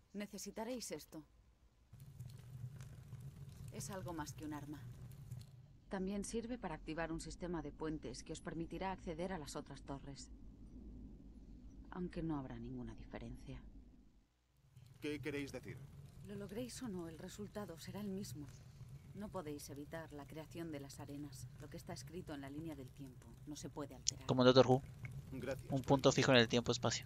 Necesitaréis esto. Es algo más que un arma. También sirve para activar un sistema de puentes que os permitirá acceder a las otras torres. Aunque no habrá ninguna diferencia. ¿Qué queréis decir? Lo logréis o no, el resultado será el mismo. No podéis evitar la creación de las arenas. Lo que está escrito en la línea del tiempo no se puede alterar. Como en Doctor Who. Gracias. Un punto fijo en el tiempo-espacio.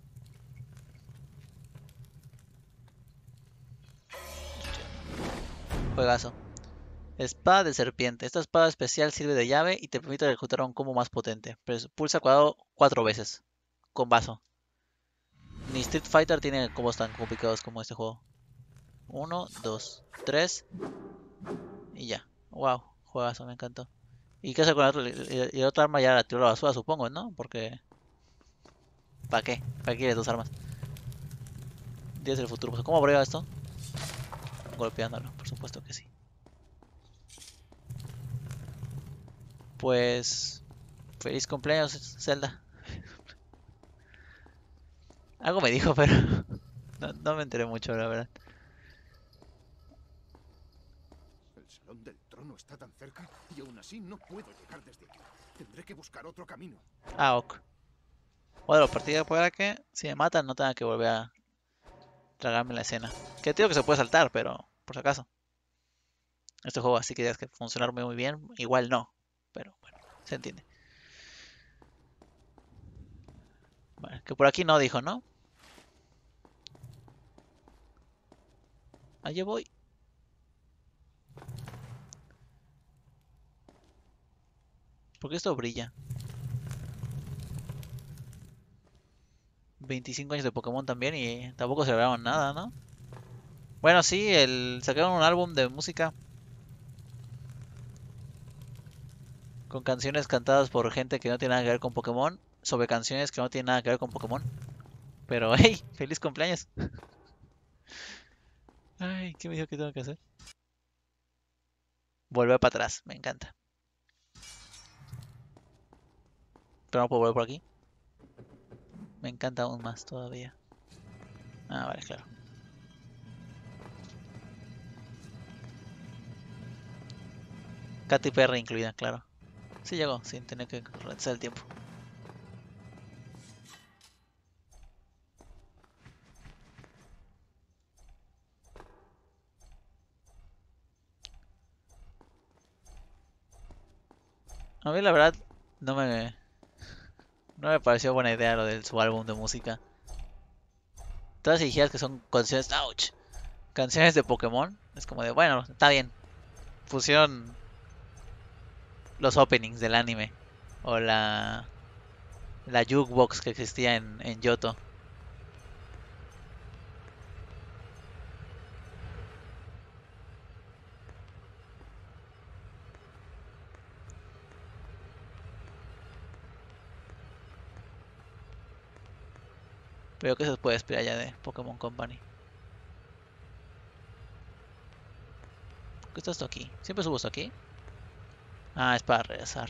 Juegazo. Espada de serpiente. Esta espada especial sirve de llave y te permite ejecutar un combo más potente. Pulsa cuadrado 4 veces. Con vaso. Ni Street Fighter tiene combos tan complicados como este juego. 1, 2, 3. Y ya. Wow. Juegazo, me encantó. ¿Y qué hace con la otra? Y la otra arma ya la tiró a la basura, supongo, ¿no? Porque... ¿Para qué? ¿Para qué quieres dos armas? Días del futuro. Pues, ¿cómo abriga esto? Golpeándolo, por supuesto que sí. Pues... Feliz cumpleaños, Zelda. Algo me dijo, pero... no me enteré mucho, la verdad. El Salón del Trono está tan cerca y aún así no puedo llegar desde aquí. Tendré que buscar otro camino. Ah, ok. Bueno, partida para que si me matan no tenga que volver a tragarme la escena. Que digo que se puede saltar, pero por si acaso. Este juego así que tienes que funcionar muy bien. Igual no. Pero bueno, se entiende. Bueno, que por aquí no dijo, ¿no? Allí voy. Porque esto brilla. 25 años de Pokémon también y tampoco celebraron nada, ¿no? Bueno, sí, sacaron un álbum de música con canciones cantadas por gente que no tiene nada que ver con Pokémon, sobre canciones que no tienen nada que ver con Pokémon. Pero, hey, feliz cumpleaños. Ay, ¿qué me dijo que tengo que hacer? Volver para atrás, me encanta. Pero no puedo volver por aquí. Me encanta aún más todavía. Ah, vale, claro. Katy Perry incluida, claro. Sí llegó, sin tener que retrasar el tiempo. A mí la verdad no me pareció buena idea lo de su álbum de música. Todas las dijeras que son canciones, ouch, canciones de Pokémon, es como de, bueno, está bien. Pusieron los openings del anime o la jukebox que existía en Yoto. Pero ¿qué se puede esperar ya de Pokémon Company? ¿Qué está esto aquí? ¿Siempre subo esto aquí? Ah, es para regresar.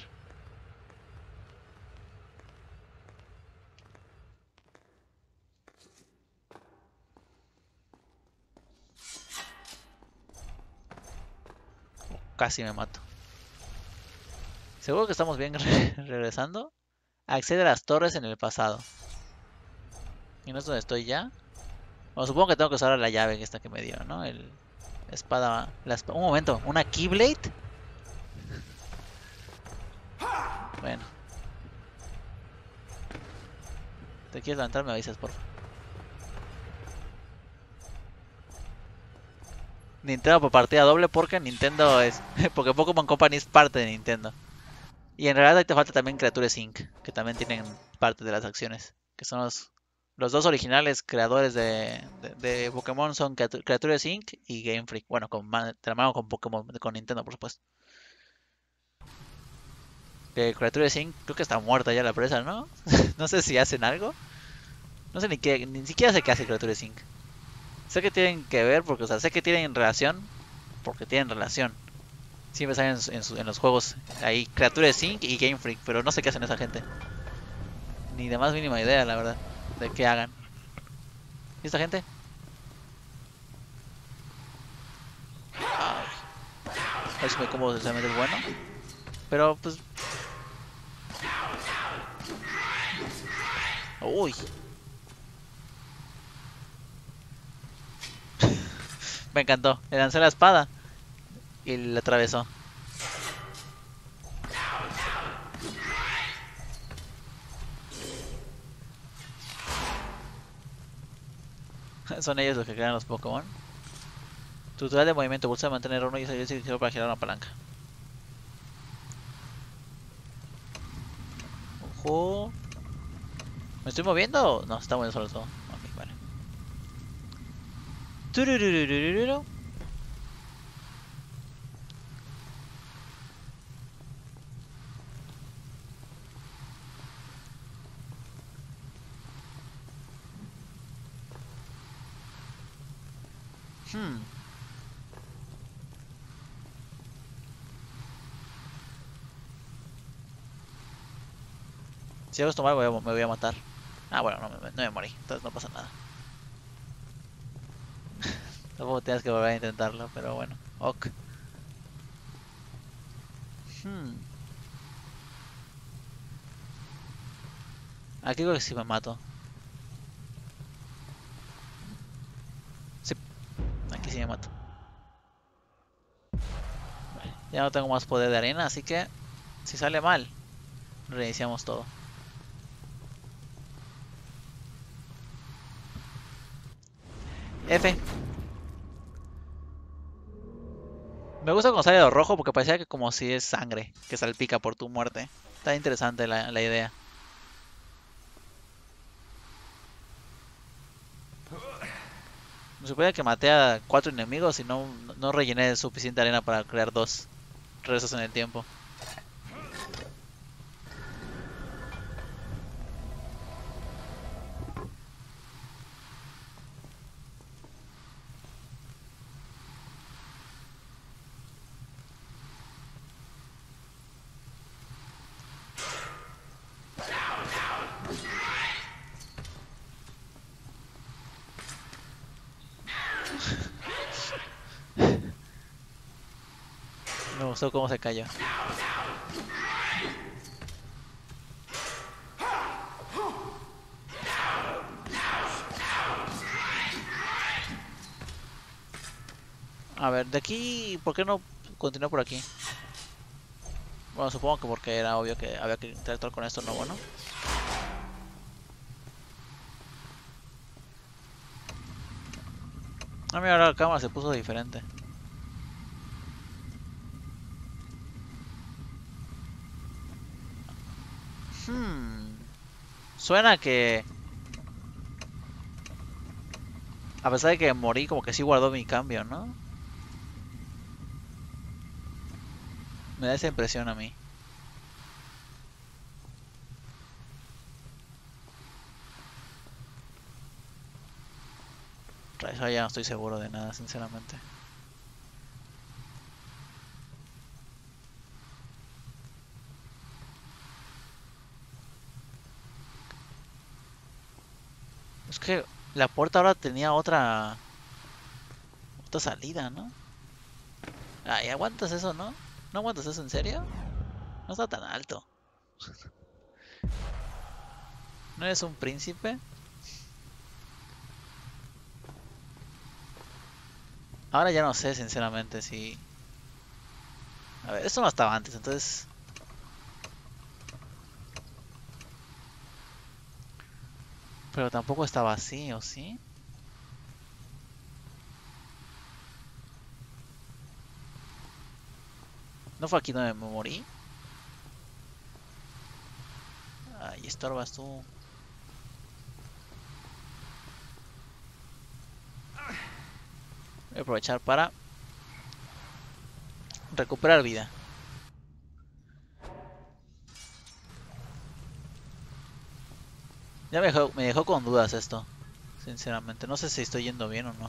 Casi me mato. Seguro que estamos bien regresando. Accede a las torres en el pasado. ¿Y no es donde estoy ya? Bueno, supongo que tengo que usar la llave esta que me dio, ¿no? Espada... Un momento, ¿una Keyblade? Bueno. ¿Te quieres levantar? Me avisas, por favor. Nintendo por partida doble porque Nintendo es... porque Pokémon Company es parte de Nintendo. Y en realidad ahí te falta también Creatures Inc. Que también tienen parte de las acciones. Que son los dos originales creadores de Pokémon son Creatures Inc. y Game Freak. Bueno, de la mano con Pokémon, con Nintendo, por supuesto. Que Creatures Inc. creo que está muerta ya la empresa, ¿no? No sé si hacen algo. No sé ni siquiera sé qué hace Creatures Inc. Sé que tienen que ver, porque, o sea, sé que tienen relación, porque tienen relación. Siempre salen en los juegos ahí Creatures Inc. y Game Freak, pero no sé qué hacen esa gente. Ni de más mínima idea, la verdad, de qué hagan. ¿Y esta gente? ver si me como realmente es bueno. Pero pues... Uy. Me encantó. Le lancé la espada y le atravesó. Son ellos los que crean los Pokémon. Tutorial de movimiento. Pulsa mantener uno y salir sirve para girar una palanca. Ojo. ¿Me estoy moviendo? No, está moviendo solo todo. Ok, vale. Tururururururu. Si hago esto mal me voy a matar. Ah, bueno, no me morí. Entonces no pasa nada. Tampoco tienes que volver a intentarlo, pero bueno. Ok. Aquí creo que sí me mato. Sí, aquí sí me mato. Vale, ya no tengo más poder de arena, así que si sale mal, reiniciamos todo. F. Me gusta cuando sale lo rojo porque parecía que como si es sangre que salpica por tu muerte. Está interesante la idea. Me supone que maté a 4 enemigos y no rellené suficiente arena para crear 2 regresos en el tiempo. Me gustó cómo se cayó. A ver, de aquí, ¿por qué no continúo por aquí? Bueno, supongo que porque era obvio que había que interactuar con esto nuevo, ¿no? Ah, mira, ahora la cámara se puso diferente. Suena que... A pesar de que morí, como que sí guardó mi cambio, ¿no? Me da esa impresión a mí. Eso ya no estoy seguro de nada, sinceramente. Es que la puerta ahora tenía otra salida, ¿no? Ay, aguantas eso, ¿no? ¿No aguantas eso en serio? No está tan alto. ¿No eres un príncipe? Ahora ya no sé, sinceramente, si... A ver, esto no estaba antes, entonces... Pero tampoco estaba así, ¿o sí? ¿No fue aquí donde me morí? Ay, estorbas tú. Voy a aprovechar para recuperar vida. Ya me dejó con dudas esto, sinceramente. No sé si estoy yendo bien o no.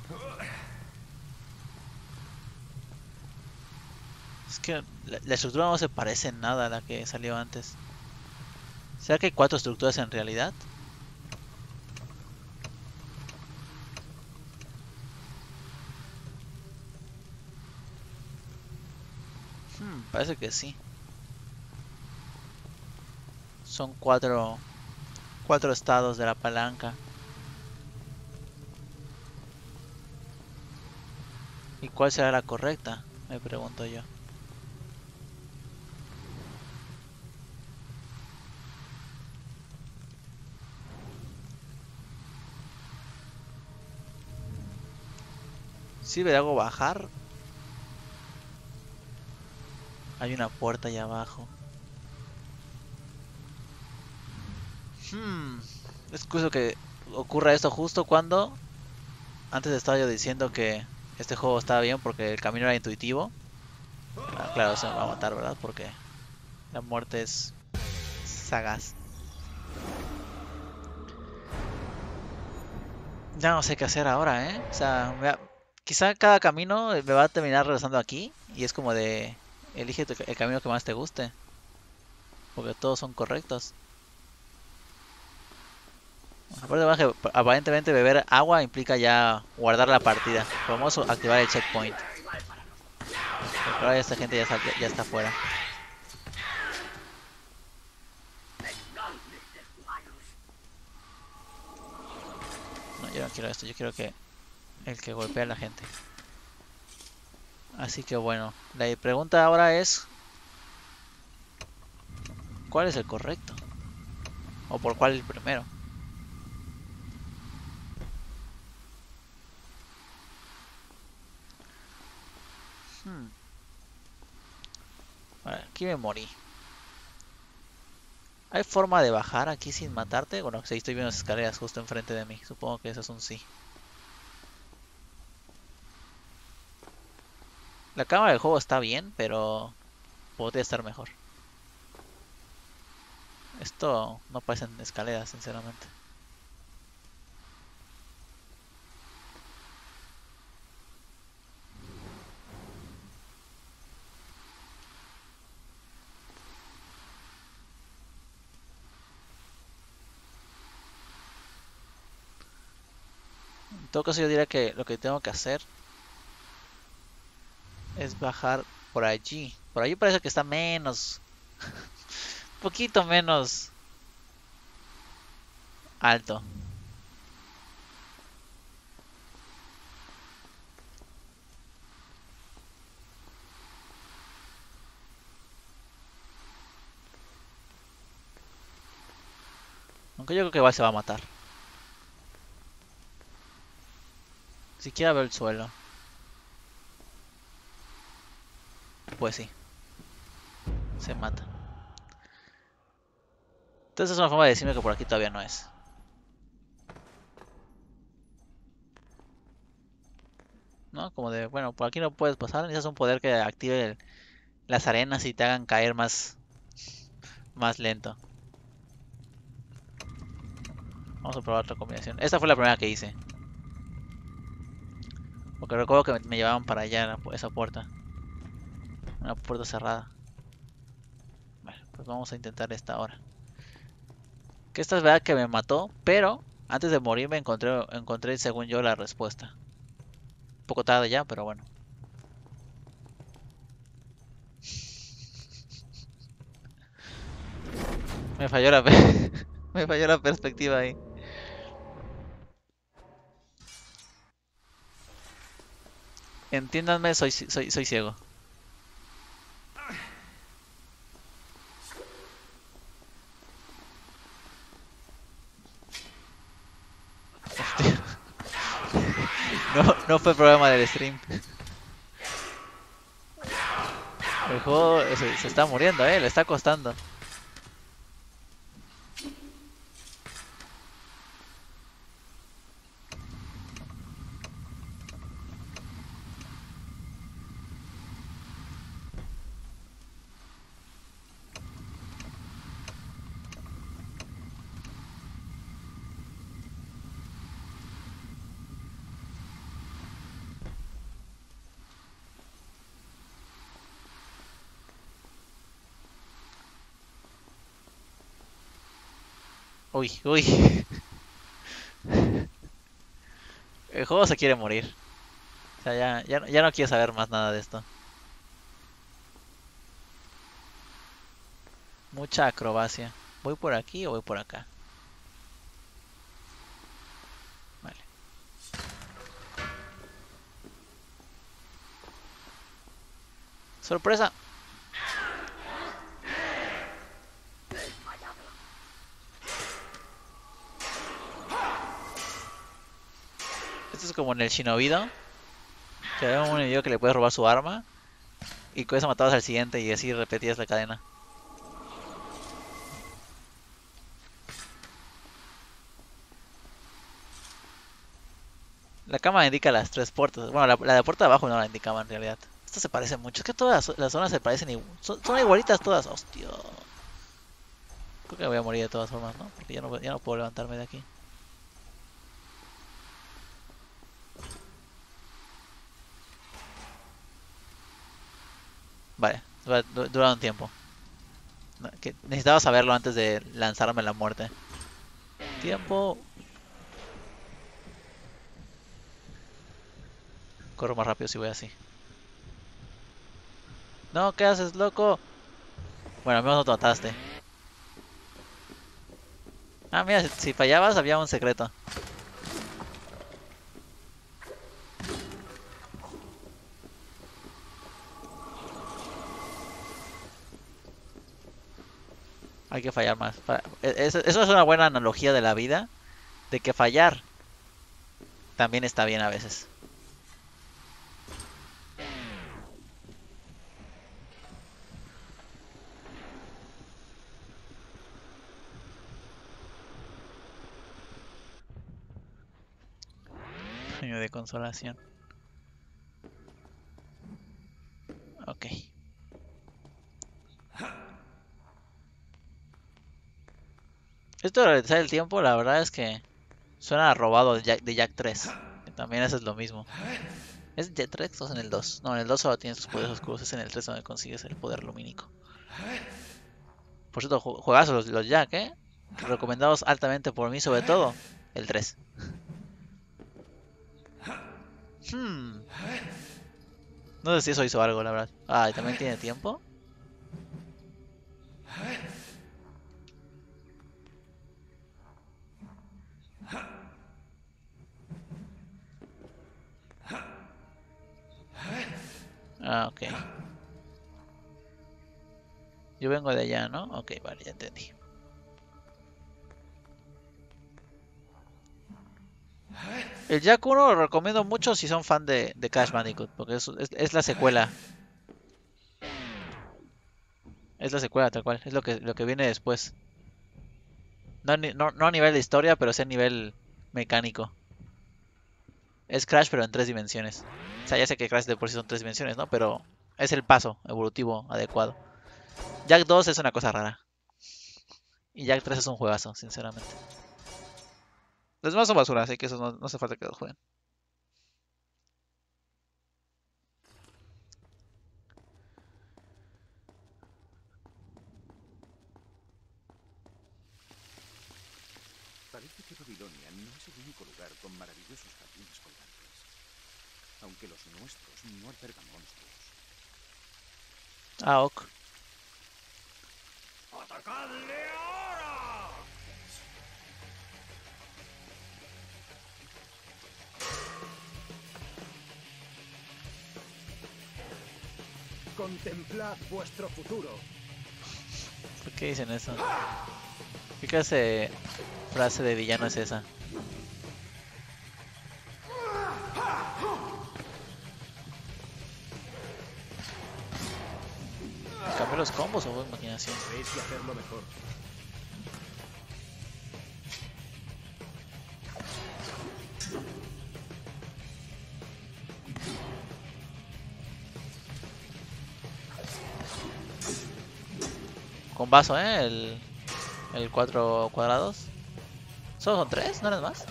Es que la estructura no se parece en nada a la que salió antes. ¿Será que hay 4 estructuras en realidad? Parece que sí. Son cuatro estados de la palanca. ¿Y cuál será la correcta? Me pregunto yo. ¿Sirve de algo bajar? Hay una puerta allá abajo. Es curioso que ocurra esto justo cuando antes estaba yo diciendo que este juego estaba bien porque el camino era intuitivo. Claro, se me va a matar, ¿verdad? Porque la muerte es sagaz. Ya no sé qué hacer ahora, ¿eh? O sea, quizá cada camino me va a terminar regresando aquí. Y es como de, elige el camino que más te guste. Porque todos son correctos. Aparte, bueno, que aparentemente beber agua implica ya guardar la partida. Vamos a activar el checkpoint. Porque ahora esta gente ya está fuera. No, yo no quiero esto. Yo quiero que el que golpea a la gente. Así que bueno, la pregunta ahora es, ¿cuál es el correcto? ¿O por cuál el primero? Vale, aquí me morí. ¿Hay forma de bajar aquí sin matarte? Bueno, sí, estoy viendo las escaleras justo enfrente de mí. Supongo que eso es un sí. La cámara del juego está bien, pero podría estar mejor. Esto no parecen escaleras, sinceramente. En todo caso yo diría que lo que tengo que hacer es bajar por allí. Por allí parece que está menos... un poquito menos alto. Aunque yo creo que igual se va a matar. Siquiera veo el suelo. Pues sí, se mata. Entonces es una forma de decirme que por aquí todavía no es. ¿No? Como de, bueno, por aquí no puedes pasar. Necesitas un poder que active las arenas y te hagan caer más lento. Vamos a probar otra combinación. Esta fue la primera que hice. Porque recuerdo que me llevaban para allá, esa puerta. Una puerta cerrada. Bueno, pues vamos a intentar esta ahora. Que esta es verdad que me mató, pero antes de morir me encontré según yo la respuesta. Un poco tarde ya, pero bueno. Me falló me falló la perspectiva ahí. Entiéndanme, soy ciego. Hostia. No fue problema del stream. El juego se está muriendo, le está costando. Uy, uy. El juego se quiere morir. O sea, ya no quiero saber más nada de esto. Mucha acrobacia. ¿Voy por aquí o voy por acá? Vale. ¡Sorpresa! Esto es como en el Shinobido, que hay un enemigo que le puedes robar su arma y con eso matabas al siguiente y así repetías la cadena. La cámara indica las 3 puertas. Bueno, la de puerta de abajo no la indicaba en realidad. Esto se parece mucho. Es que todas las zonas se parecen son igualitas todas. Hostia. Creo que voy a morir de todas formas, ¿no? Porque ya no puedo levantarme de aquí. Vale, dura un tiempo. Necesitaba saberlo antes de lanzarme a la muerte. Tiempo. Corro más rápido si voy así. No, ¿qué haces, loco? Bueno, al menos no te mataste. Ah, mira, si fallabas había un secreto. Hay que fallar más. Eso es una buena analogía de la vida. De que fallar también está bien a veces. Premio de consolación. Ok. Esto de realizar el tiempo, la verdad es que suena robado de Jack 3. Que también haces lo mismo. ¿Es Jack 3 o es en el 2? No, en el 2 solo tienes tus poderes oscuros. Es en el 3 donde consigues el poder lumínico. Por cierto, juegazos los Jack, ¿eh? Recomendados altamente por mí, sobre todo el 3. No sé si eso hizo algo, la verdad. Ah, ¿y también tiene tiempo? Ah, ok. Yo vengo de allá, ¿no? Ok, vale, ya entendí. El Jack 1 lo recomiendo mucho si son fan de Crash Bandicoot, porque es la secuela. Es la secuela, tal cual. Es lo que viene después. No a nivel de historia, pero sí a nivel mecánico. Es Crash, pero en 3 dimensiones. O sea, ya sé que Crash de por sí son 3 dimensiones, ¿no? Pero es el paso evolutivo adecuado. Jack 2 es una cosa rara. Y Jack 3 es un juegazo, sinceramente. Los demás son basura, así que eso no hace falta que los jueguen. Parece que Babilonia no es el único lugar con maravillosos jardines colgantes. Aunque los nuestros no albergan monstruos. Ah, ok. ¡Atacadle ahora! Contemplad vuestro futuro. ¿Por qué dicen eso? ¿Qué clase de frase de villano es esa? ¿Cambió los combos o fue imaginación? Tenéis que hacerlo mejor. Con vaso, ¿eh? El 4 cuadrados. ¿Solo son 3? ¿No eres más?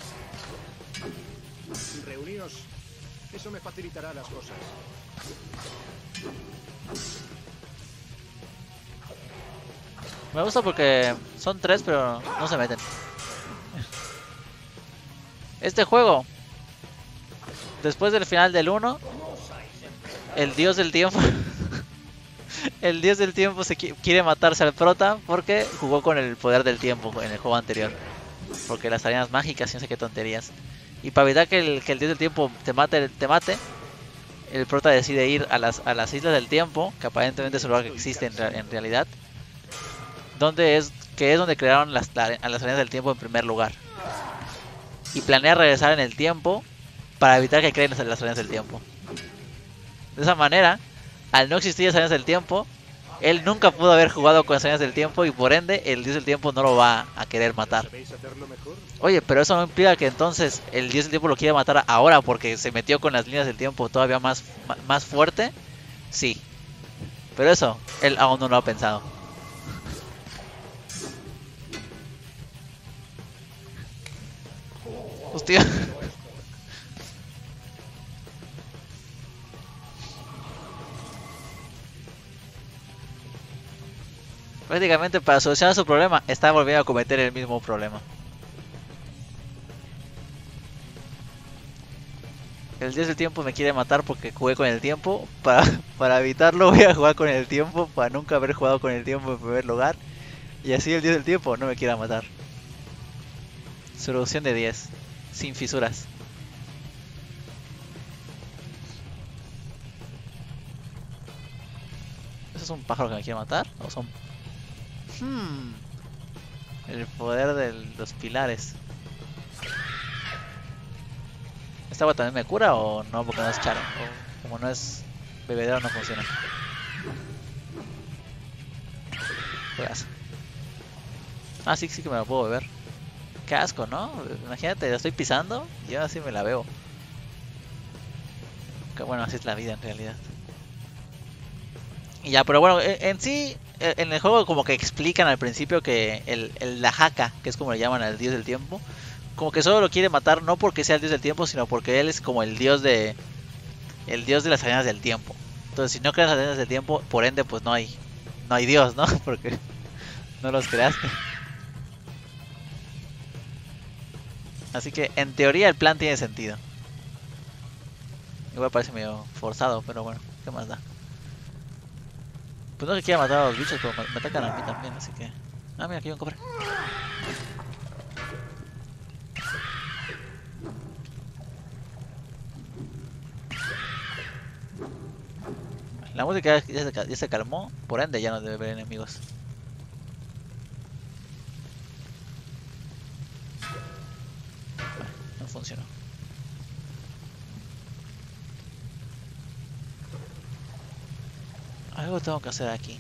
Reuníos. Eso me facilitará las cosas. Me gusta porque son 3 pero no se meten. Este juego, después del final del 1, el dios del tiempo El dios del tiempo quiere matarse al prota porque jugó con el poder del tiempo en el juego anterior. Porque las arenas mágicas y no sé qué tonterías. Y para evitar que el dios del tiempo te mate, el prota decide ir a las islas del tiempo, que aparentemente es un lugar que existe en realidad. Que es donde crearon las arenas del tiempo en primer lugar. Y planea regresar en el tiempo para evitar que creen las arenas del tiempo. De esa manera, al no existir las arenas del tiempo, él nunca pudo haber jugado con las arenas del tiempo y por ende el dios del tiempo no lo va a querer matar. Oye, pero eso no implica que entonces el dios del tiempo lo quiera matar ahora porque se metió con las líneas del tiempo todavía más fuerte. Sí, pero eso él aún no lo ha pensado. Hostia. Prácticamente para solucionar su problema está volviendo a cometer el mismo problema. El dios del tiempo me quiere matar porque jugué con el tiempo. Para evitarlo voy a jugar con el tiempo, para nunca haber jugado con el tiempo en primer lugar. Y así el dios del tiempo no me quiera matar. Solución de 10. Sin fisuras. ¿Eso es un pájaro que me quiere matar? ¿O son...? El poder de los pilares. ¿Esta agua también me cura o no? Porque no es charo. O como no es bebedero no funciona. Juegas. Ah, sí que me la puedo beber. Qué asco, ¿no? Imagínate, la estoy pisando y ahora sí me la bebo. Que bueno, así es la vida en realidad. Y ya, pero bueno, en sí, en el juego como que explican al principio que el Dahaka, que es como le llaman al dios del tiempo, como que solo lo quiere matar no porque sea el dios del tiempo, sino porque él es como el dios de las arenas del tiempo. Entonces, si no creas las arenas del tiempo, por ende, pues no hay dios, ¿no? Porque no los creaste. Así que en teoría el plan tiene sentido. Igual parece medio forzado, pero bueno, ¿qué más da? Pues no que quiera matar a los bichos, pero me atacan a mí también, así que... Ah, mira, aquí hay un cofre. La música ya se calmó, por ende ya no debe haber enemigos. Bueno, no funcionó. Algo tengo que hacer aquí.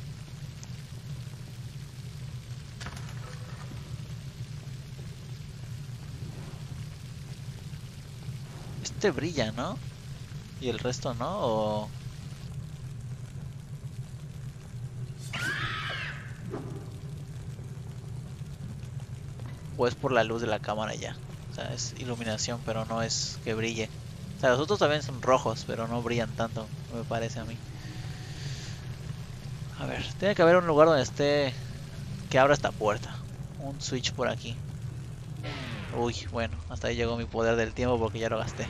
Este brilla, ¿no? Y el resto no, o es por la luz de la cámara ya. O sea, es iluminación, pero no es que brille. O sea, los otros también son rojos, pero no brillan tanto, me parece a mí. A ver, tiene que haber un lugar donde esté... que abra esta puerta. Un switch por aquí. Uy, bueno, hasta ahí llegó mi poder del tiempo porque ya lo gasté.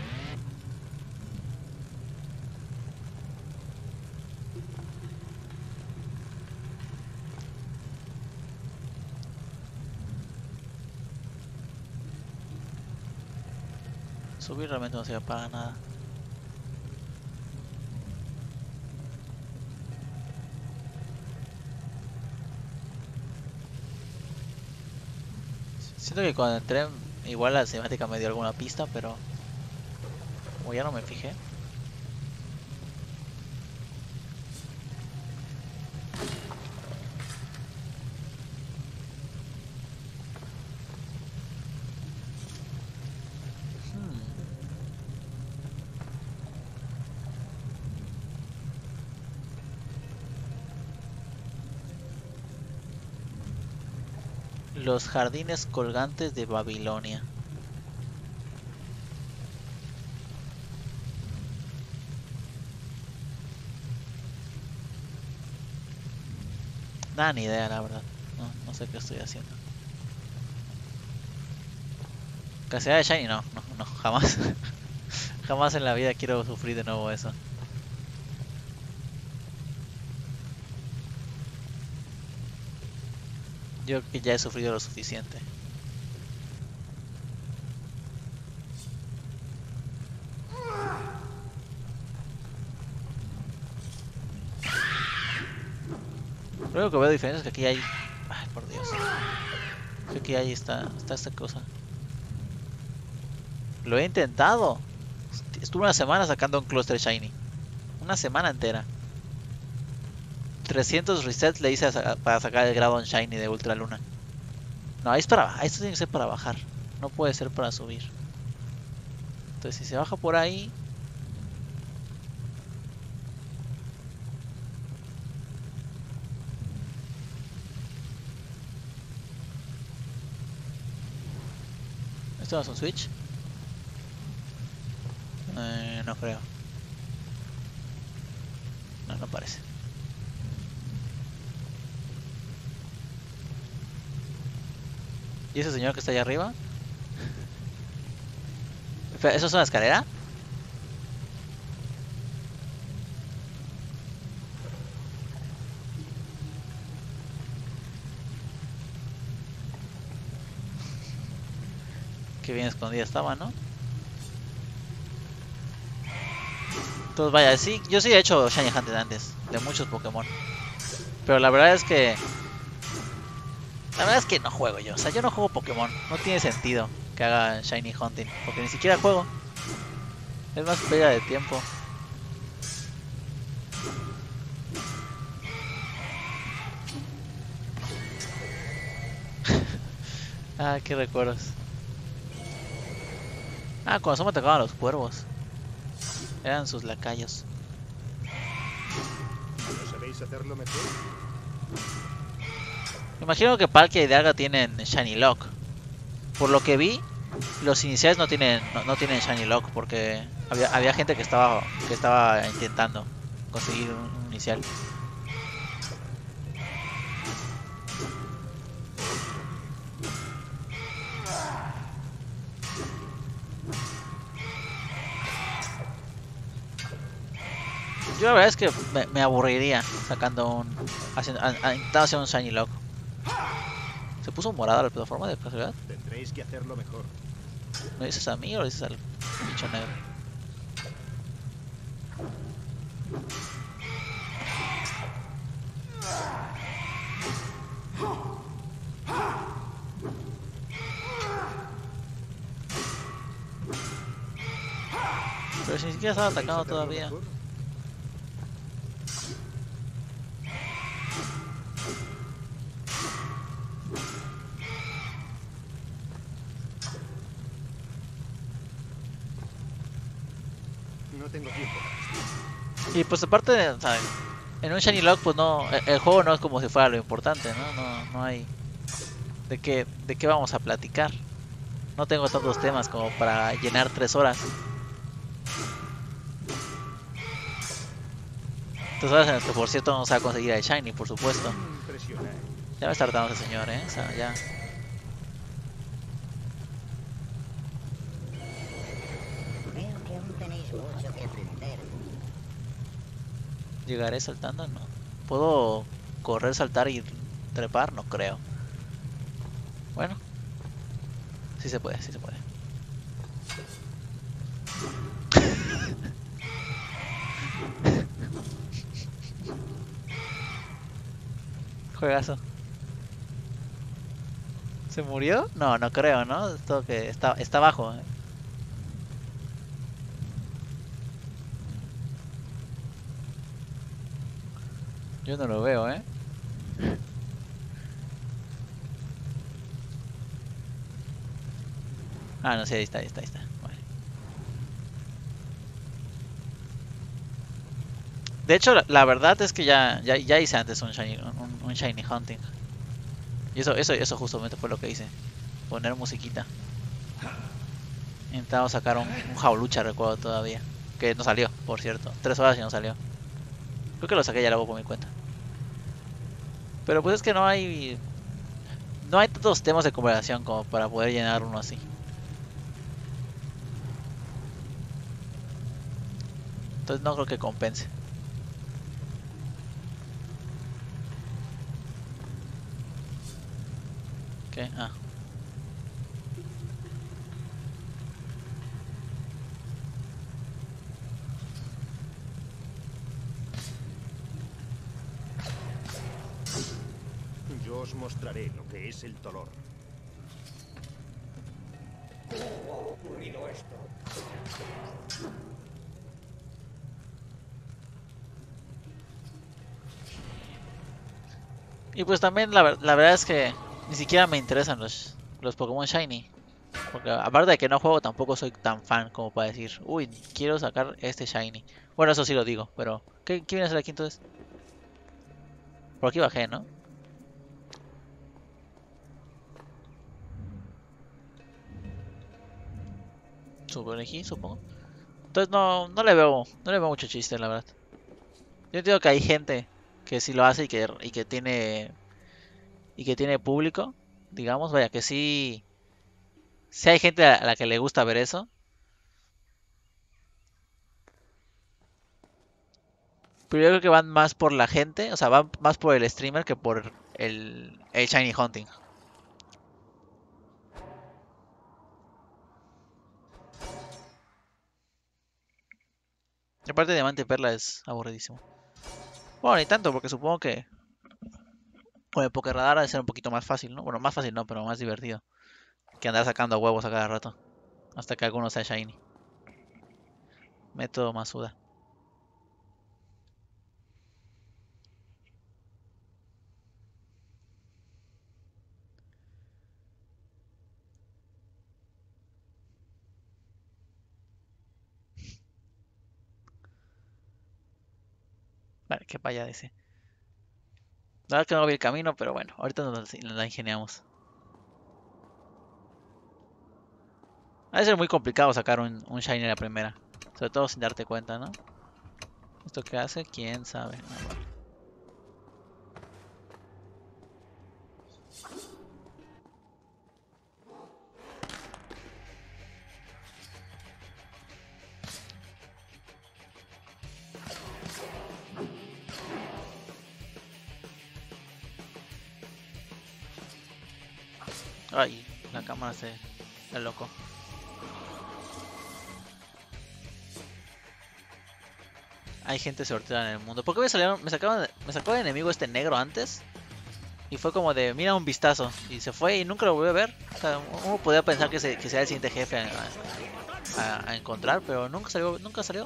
Subir realmente no sirve para nada. Siento que cuando entré, igual la cinemática me dio alguna pista, pero como ya no me fijé. Los jardines colgantes de Babilonia. Nada, ni idea, la verdad. No sé qué estoy haciendo. Caseada de Shiny, no, jamás. Jamás en la vida quiero sufrir de nuevo eso. Yo creo que ya he sufrido lo suficiente. Lo único que veo diferente es que aquí hay... Ay, por Dios. Que aquí hay está esta cosa. Lo he intentado. Estuve una semana sacando un Cluster Shiny. Una semana entera. 300 resets le hice para sacar el Groudon Shiny de Ultra Luna. No, esto tiene que ser para bajar. No puede ser para subir. Entonces si se baja por ahí... ¿Esto no es un switch? No creo. No, no parece. ¿Y ese señor que está allá arriba? Espera, ¿eso es una escalera? Qué bien escondida estaba, ¿no? Entonces vaya, sí, yo sí he hecho Shiny Hunter antes, de muchos Pokémon. Pero la verdad es que... La verdad es que no juego yo, o sea, yo no juego Pokémon. No tiene sentido que haga Shiny Hunting, porque ni siquiera juego. Es más pérdida de tiempo. Ah, qué recuerdos. Ah, cuando solo me atacaban los cuervos. Eran sus lacayos. ¿No sabéis hacerlo mejor? Me imagino que Palkia y Dialga tienen Shiny Lock. Por lo que vi, los iniciales no tienen Shiny Lock porque había gente que estaba intentando conseguir un inicial. Yo la verdad es que me aburriría sacando intentando hacer un Shiny Lock. ¿Se puso morada la plataforma de casualidad? Tendréis que hacerlo mejor. ¿Me dices a mí o le dices al bicho negro? Pero si ni siquiera estaba atacando todavía. Mejor? No tengo tiempo. Y pues aparte, o sea, en un Shiny Lock pues no, el juego no es como si fuera lo importante, ¿no? No hay de qué vamos a platicar. No tengo tantos temas como para llenar 3 horas. 3 horas en las que por cierto no se va a conseguir el Shiny, por supuesto. Impresionante. Ya me está hartando ese señor, o sea, ya. Veo que aún tenéis mucho que aprender. ¿Llegaré saltando? No. ¿Puedo correr, saltar y trepar? No creo. Bueno. Sí se puede, sí se puede. Juegazo. ¿Se murió? No, no creo, ¿no? Esto que está abajo. Yo no lo veo, Ah, no sé, ahí está. Vale. De hecho, la verdad es que ya hice antes un Shiny Hunting. Y eso justamente fue lo que hice. Poner musiquita. Intentamos sacar un Jaulucha, recuerdo todavía. Que no salió, por cierto. 3 horas y no salió. Creo que lo saqué ya luego por mi cuenta. Pero pues es que no hay tantos temas de conversación como para poder llenar uno así. Entonces no creo que compense. ¿Qué? Ah. Yo os mostraré lo que es el dolor. ¿Cómo ha ocurrido esto? Y pues también la verdad es que ni siquiera me interesan los Pokémon Shiny. Porque aparte de que no juego, tampoco soy tan fan como para decir, uy, quiero sacar este Shiny. Bueno, eso sí lo digo, pero ¿qué viene a hacer aquí entonces? Por aquí bajé, ¿no? Subo aquí, supongo. Entonces no le veo mucho chiste, la verdad. Yo entiendo que hay gente que sí lo hace y que tiene público, digamos, vaya, que sí hay gente a la que le gusta ver eso. Pero yo creo que van más por la gente, o sea, van más por el streamer que por el Shiny Hunting. Y aparte Diamante y Perla es aburridísimo. Bueno, ni tanto, porque supongo que con el Pokéradar ha de ser un poquito más fácil, ¿no? Bueno, más fácil no, pero más divertido. Que andar sacando huevos a cada rato. Hasta que alguno sea Shiny. Método Masuda. Vale, que vaya ese. La verdad que no vi el camino, pero bueno, ahorita nos la ingeniamos. Ha de ser muy complicado sacar un Shiny a la primera. Sobre todo sin darte cuenta, ¿no? ¿Esto qué hace? ¿Quién sabe? Ah, vale. Ay, la cámara se... Es loco. Hay gente sorteada en el mundo. ¿Por qué me sacó de enemigo este negro antes? Y fue como de, mira un vistazo. Y se fue y nunca lo volví a ver. O sea, uno podía pensar que sea el siguiente jefe a encontrar, pero nunca salió, nunca salió.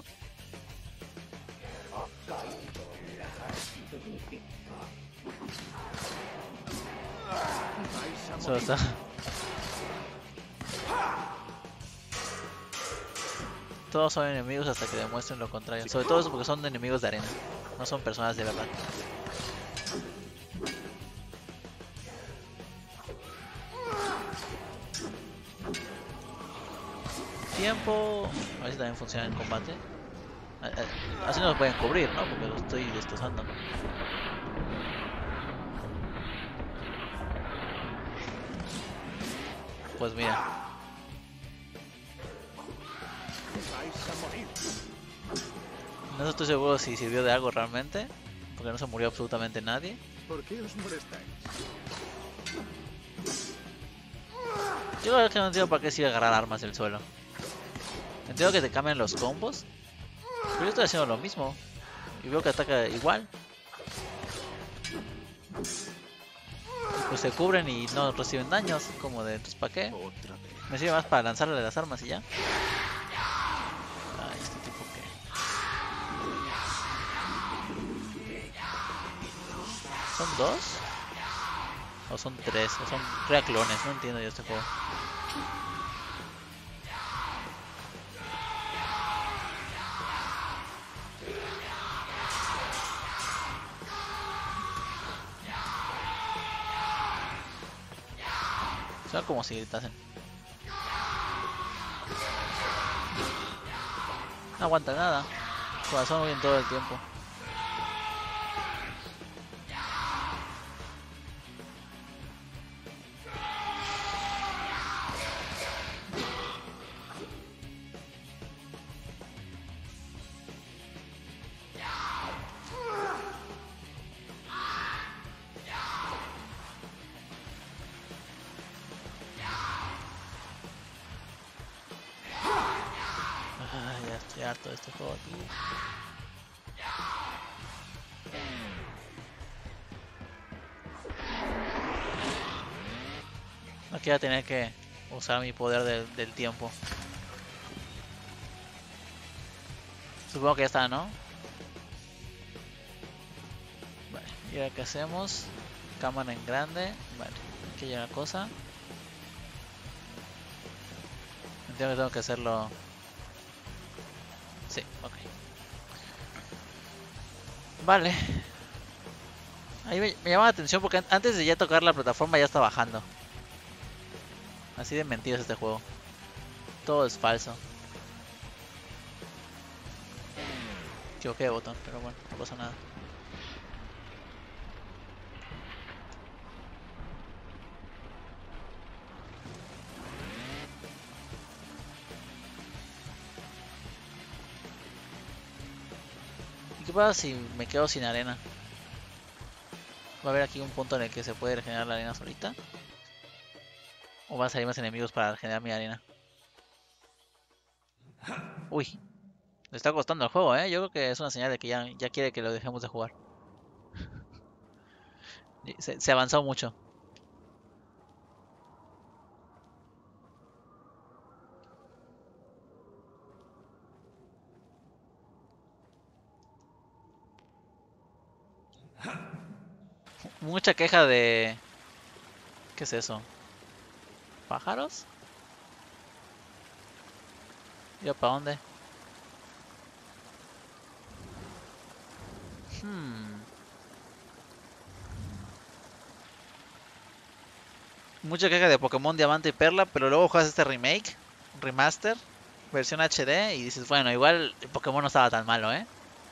Solo está. Todos son enemigos hasta que demuestren lo contrario. Sobre todo eso porque son enemigos de arena. No son personas de verdad. Tiempo. A ver si también funciona en combate. Así no nos pueden cubrir, ¿no? Porque lo estoy destrozando. Pues mira. No estoy seguro si sirvió de algo realmente. Porque no se murió absolutamente nadie. ¿Por qué os molestáis? Yo la verdad que no entiendo para qué sirve agarrar armas del suelo. Entiendo que te cambian los combos. Pero yo estoy haciendo lo mismo. Y veo que ataca igual. Pues se cubren y no reciben daños. Como de, entonces ¿para qué? Otra vez. Me sirve más para lanzarle las armas y ya. Ay, este tipo que... ¿Son dos? ¿O son tres? ¿O son clones? No entiendo yo este juego. Son como si gritasen. No aguanta nada. Corazón bien todo el tiempo. este juego aquí. Aquí voy a tener que usar mi poder del tiempo. Supongo que ya está, ¿no? Vale, y ahora qué hacemos. Cámara en grande. Vale, aquí hay una cosa. Entiendo que tengo que hacerlo. Sí, ok. Vale. Ahí me llama la atención porque antes de ya tocar la plataforma ya está bajando. Así de mentiras este juego. Todo es falso. Equivoqué de botón, pero bueno, no pasa nada. ¿Y qué pasa si me quedo sin arena? ¿Va a haber aquí un punto en el que se puede regenerar la arena solita? ¿O van a salir más enemigos para regenerar mi arena? Uy, le está costando el juego, ¿eh? Yo creo que es una señal de que ya quiere que lo dejemos de jugar. Se avanzó mucho. Mucha queja de... ¿Qué es eso? ¿Pájaros? ¿Yo para dónde? Mucha queja de Pokémon Diamante y Perla, pero luego juegas este remake, remaster, versión HD y dices, bueno, igual el Pokémon no estaba tan malo, ¿eh?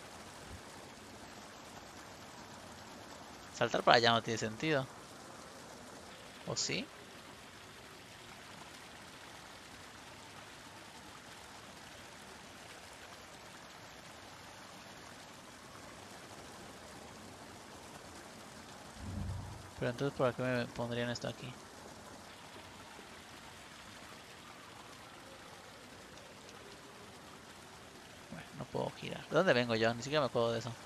Saltar para allá no tiene sentido. ¿O sí? Pero entonces, ¿por qué me pondrían esto aquí? Bueno, no puedo girar. ¿De dónde vengo yo? Ni siquiera me acuerdo de eso.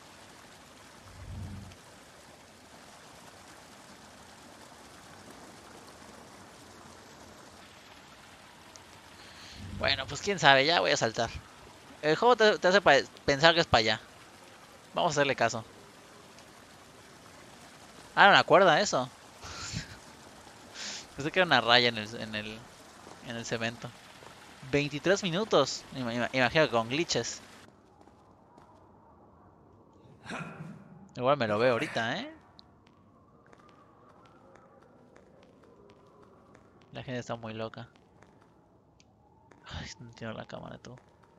Bueno, pues quién sabe, ya voy a saltar. El juego te hace pensar que es para allá. Vamos a hacerle caso. Ah, era una cuerda eso. Pensé que era una raya en el cemento. 23 minutos. Imagino que con glitches. Igual me lo veo ahorita, ¿eh? La gente está muy loca. Ay, no entiendo la cámara, tú.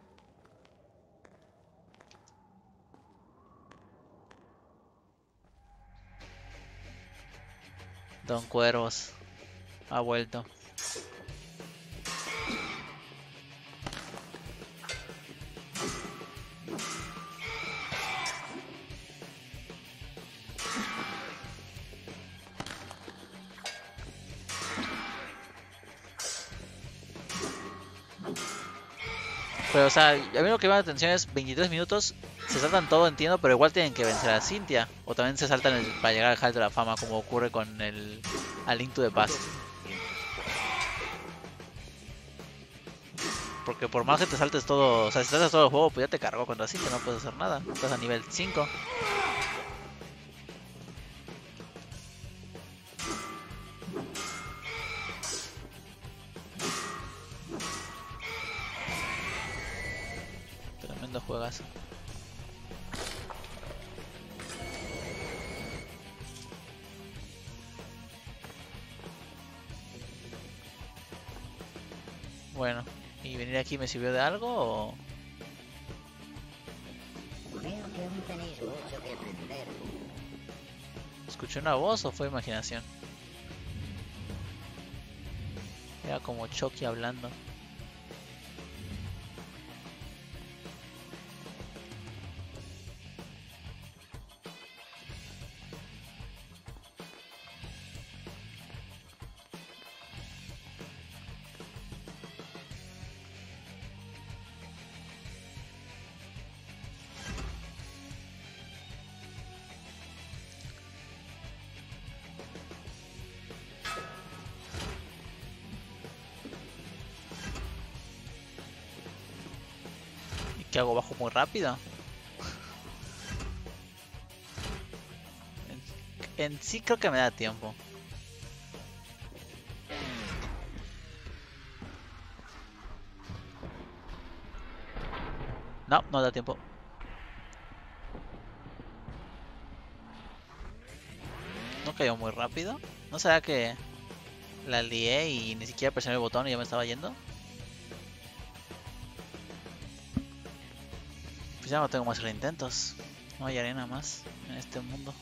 Don Cuervos ha vuelto. Pero, o sea, a mí lo que me da la atención es 23 minutos, se saltan todo, entiendo, pero igual tienen que vencer a Cynthia. O también se saltan para llegar al Hall de la Fama, como ocurre con el A Link to the Past. Porque por más que te saltes todo, o sea, si saltas todo el juego, pues ya te cargó contra Cynthia, no puedes hacer nada. Estás a nivel 5. Tremendo juegazo. Bueno, ¿y venir aquí me sirvió de algo o...? Veo que aún tenéis mucho que aprender. ¿Escuché una voz o fue imaginación? Era como Chucky hablando. ¿Qué hago? Bajo muy rápido. En sí creo que me da tiempo. No, no da tiempo. No cayó muy rápido. ¿No será que la lié y ni siquiera presioné el botón y ya me estaba yendo? Pues ya no tengo más reintentos. No hay arena más en este mundo.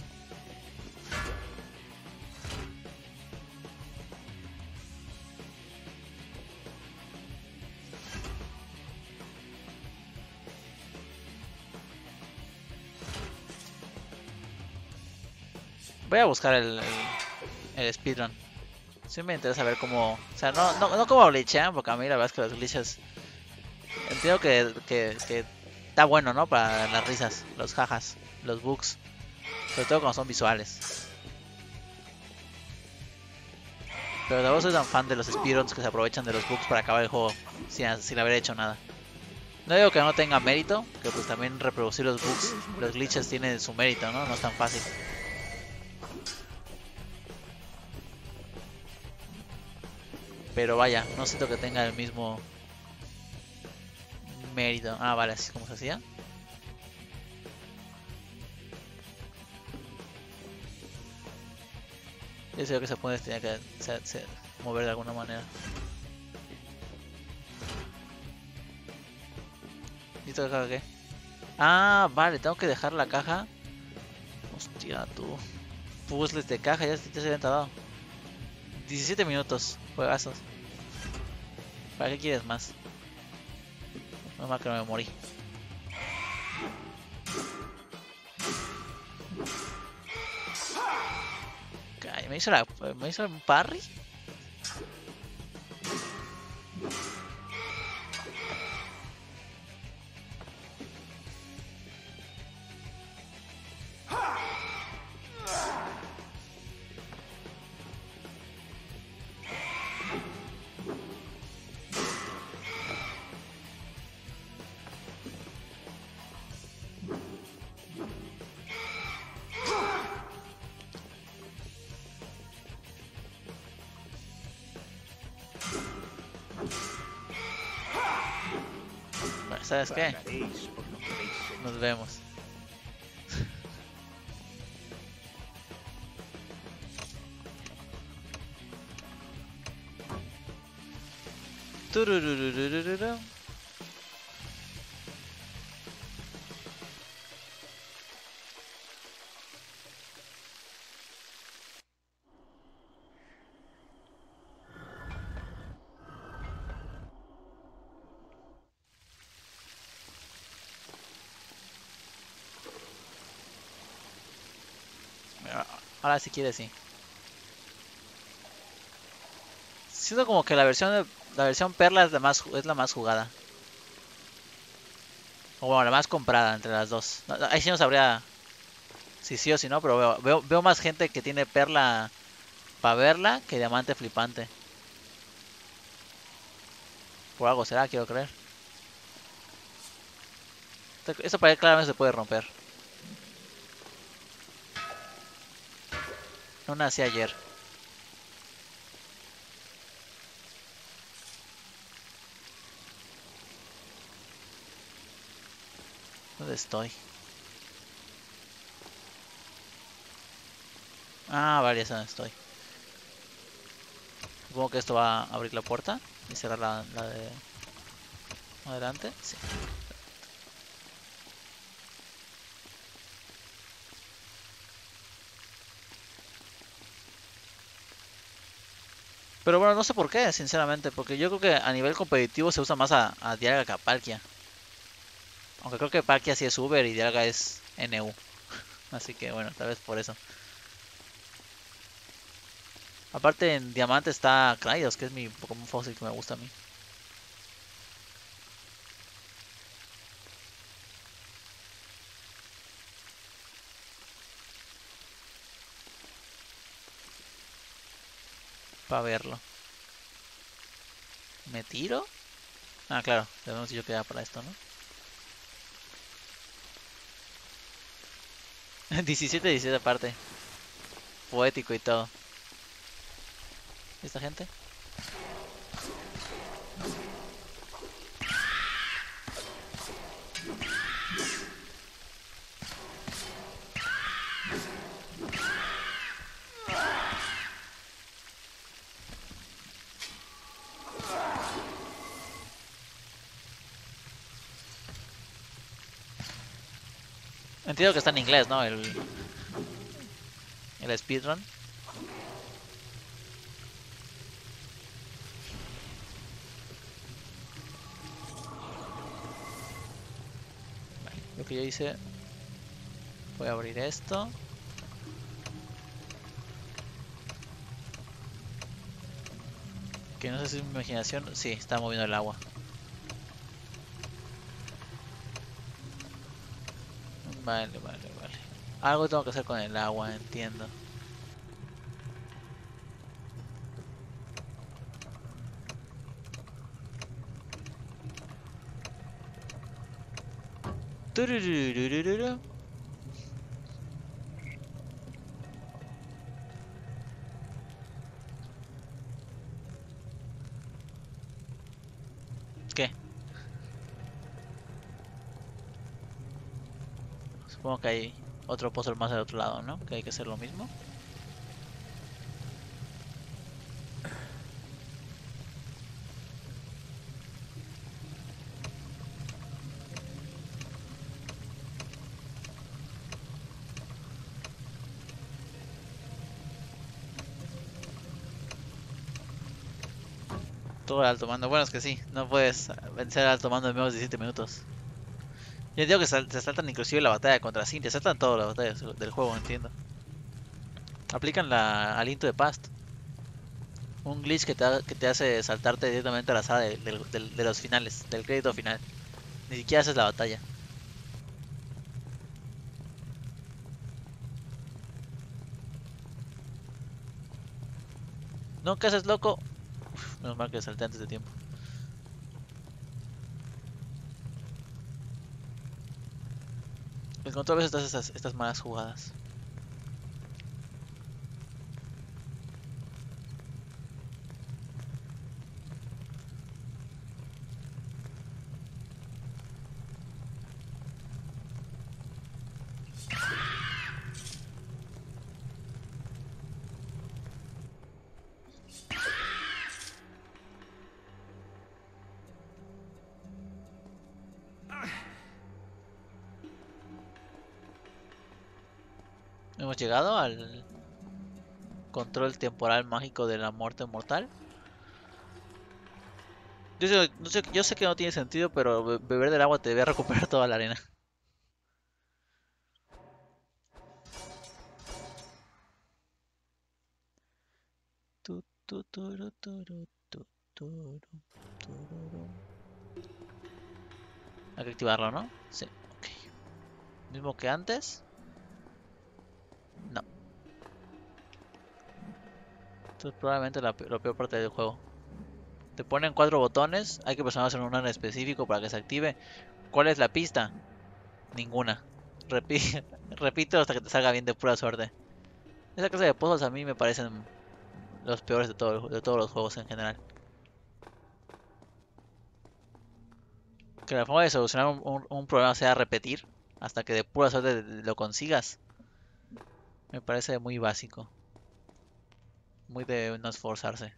Voy a buscar el speedrun. Sí me interesa ver cómo... O sea, no cómo glitchean, porque a mí la verdad es que los glitches... Entiendo que está bueno, ¿no? Para las risas, los jajas, los bugs. Sobre todo cuando son visuales. Pero tampoco soy tan fan de los speedruns que se aprovechan de los bugs para acabar el juego sin haber hecho nada. No digo que no tenga mérito, que pues también reproducir los bugs, los glitches tienen su mérito, ¿no? No es tan fácil. Pero vaya, no siento que tenga el mismo mérito. Ah, vale, así es como se hacía. Yo sé que se puede tenía que mover de alguna manera. ¿Listo la caja qué? Ah, vale, tengo que dejar la caja. Hostia, tú. Puzzles de caja, ya se habían tardado. 17 minutos, juegazos. ¿Para qué quieres más? No más que no me morí. ¿Me hizo un parry? ¿Sabes qué? Nos vemos. Tururururururu. Ahora si quieres sí. Siento como que la versión Perla es la más jugada. O bueno, la más comprada entre las dos. Ahí sí no sabría si sí o si no, pero veo más gente que tiene Perla para verla que Diamante Flipante. Por algo será, quiero creer. Esta pared claramente se puede romper. No nací ayer. ¿Dónde estoy? Ah, vale, es donde estoy. Supongo que esto va a abrir la puerta y cerrar la de adelante. Sí. Pero bueno, no sé por qué, sinceramente, porque yo creo que a nivel competitivo se usa más a Dialga que a Palkia. Aunque creo que Palkia sí es Uber y Dialga es NU. Así que bueno, tal vez por eso. Aparte en Diamante está Kraidos, que es mi Pokémon fósil que me gusta a mí. Para verlo. ¿Me tiro? Ah, claro, debemos dicho que era para esto, ¿no? 17 aparte. Poético y todo. ¿Esta gente? Entiendo que está en inglés, ¿no? El speedrun. Vale, lo que yo hice... Voy a abrir esto. Que no sé si es mi imaginación. Sí, está moviendo el agua. Vale. Algo tengo que hacer con el agua, entiendo. Turururururu. ¿Qué? Supongo que hay otro puzzle más del otro lado, ¿no? Que hay que hacer lo mismo. Todo el alto mando. Bueno, es que sí, no puedes vencer al alto mando en menos de 17 minutos. Yo digo que se saltan inclusive la batalla contra Cynthia, saltan todas las batallas del juego, entiendo. Aplican la aliento de Past. Un glitch que te hace saltarte directamente a la sala de los finales, del crédito final. Ni siquiera haces la batalla. ¿No? ¿Qué haces, loco? Uf, menos mal que salté antes de tiempo. El control a veces hace estas malas jugadas. Hemos llegado al control temporal mágico de la muerte mortal. Yo sé que no tiene sentido, pero beber del agua te debe recuperar toda la arena. Hay que activarlo, ¿no? Sí, ok. Mismo que antes. No. Esto es probablemente la peor parte del juego. Te ponen 4 botones, hay que presionar en uno en específico para que se active. ¿Cuál es la pista? Ninguna. Repito hasta que te salga bien de pura suerte. Esa clase de puzzles a mí me parecen los peores de todos los juegos en general. Que la forma de solucionar un problema sea repetir hasta que de pura suerte lo consigas. Me parece muy básico. Muy de no esforzarse.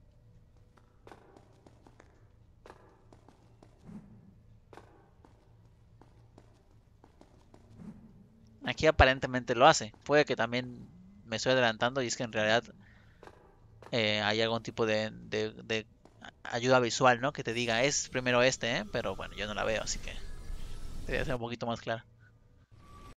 Aquí aparentemente lo hace. Puede que también me estoy adelantando y es que en realidad hay algún tipo de ayuda visual, ¿no? Que te diga, es primero este, ¿eh? Pero bueno, yo no la veo, así que debería ser un poquito más clara.